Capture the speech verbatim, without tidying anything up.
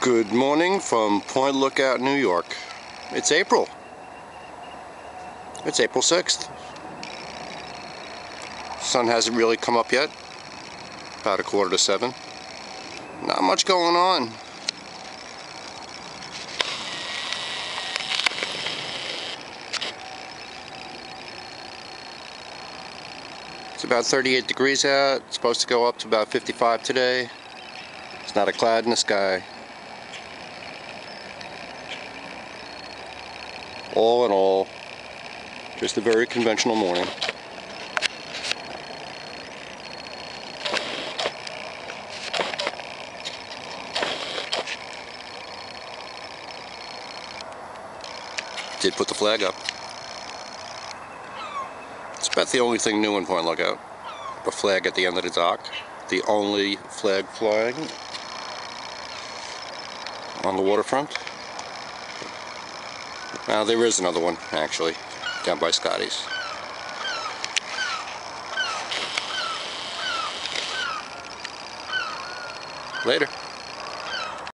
Good morning from Point Lookout, New York. It's April. It's April sixth. Sun hasn't really come up yet. About a quarter to seven. Not much going on. It's about thirty-eight degrees out. It's supposed to go up to about fifty-five today. It's not a cloud in the sky. All in all, just a very conventional morning. Did put the flag up. It's about the only thing new in Point Lookout. A flag at the end of the dock. The only flag flying on the waterfront. Now there is another one, actually, down by Scotty's. Later.